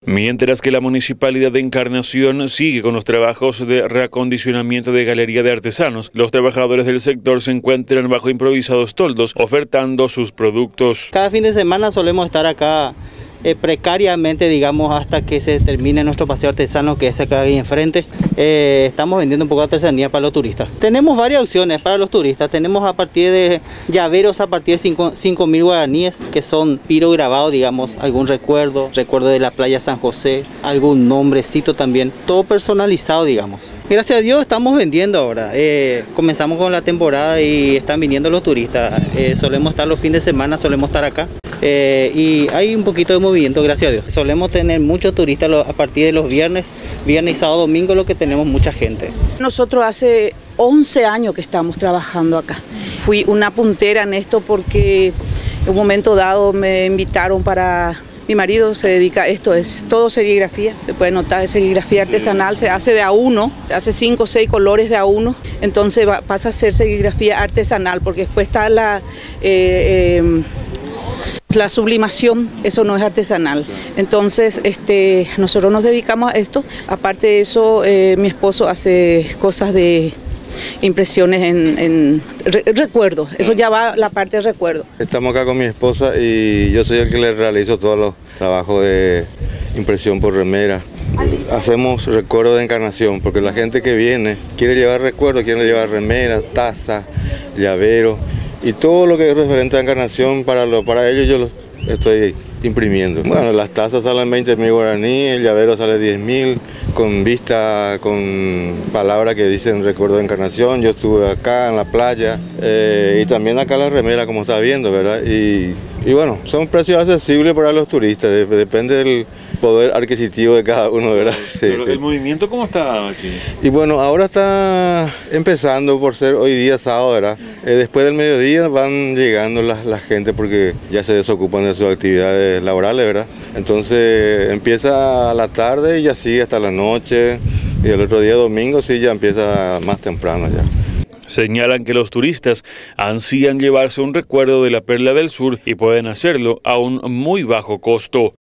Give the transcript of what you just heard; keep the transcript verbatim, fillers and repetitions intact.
Mientras que la Municipalidad de Encarnación sigue con los trabajos de reacondicionamiento de galería de artesanos, los trabajadores del sector se encuentran bajo improvisados toldos ofertando sus productos. Cada fin de semana solemos estar acá eh, precariamente, digamos, hasta que se termine nuestro paseo artesano, que es acá ahí enfrente. Eh, estamos vendiendo un poco de artesanía para los turistas. Tenemos varias opciones para los turistas. Tenemos a partir de llaveros a partir de cinco mil guaraníes, que son pirograbados, digamos, algún recuerdo, recuerdo de la playa San José, algún nombrecito también, todo personalizado, digamos. Gracias a Dios estamos vendiendo ahora. Eh, comenzamos con la temporada y están viniendo los turistas. Eh, solemos estar los fines de semana, solemos estar acá. Eh, y hay un poquito de movimiento, gracias a Dios. Solemos tener muchos turistas a partir de los viernes, viernes, sábado, domingo, lo que tenemos mucha gente. Nosotros hace once años que estamos trabajando acá. Fui una puntera en esto porque en un momento dado me invitaron para... Mi marido se dedica a esto, es todo serigrafía, se puede notar, es serigrafía artesanal, se hace de a uno, hace cinco o seis colores de a uno, entonces va, pasa a ser serigrafía artesanal, porque después está la... Eh, eh, La sublimación, eso no es artesanal. Entonces, este, nosotros nos dedicamos a esto. Aparte de eso, eh, mi esposo hace cosas de impresiones en, en re, recuerdos. Eso ya va la parte de recuerdo. Estamos acá con mi esposa y yo soy el que le realizo todos los trabajos de impresión por remera. Hacemos recuerdos de Encarnación, porque la gente que viene quiere llevar recuerdos, quiere llevar remeras, tazas, llaveros. Y todo lo que es referente a Encarnación, para, lo, para ellos yo lo estoy imprimiendo. Bueno, las tazas salen veinte mil guaraní, el llavero sale diez mil, con vista, con palabras que dicen recuerdo de Encarnación. Yo estuve acá en la playa eh, y también acá la remera, como está viendo, ¿verdad? Y, y bueno, son precios accesibles para los turistas, de, depende del poder adquisitivo de cada uno, ¿verdad? Pero el movimiento, ¿cómo está, Chini? Y bueno, ahora está empezando por ser hoy día sábado, ¿verdad? Eh, después del mediodía van llegando la, la gente porque ya se desocupan de sus actividades laborales, ¿verdad? Entonces empieza a la tarde y ya sigue hasta la noche, y el otro día domingo sí ya empieza más temprano ya. Señalan que los turistas ansían llevarse un recuerdo de la Perla del Sur y pueden hacerlo a un muy bajo costo.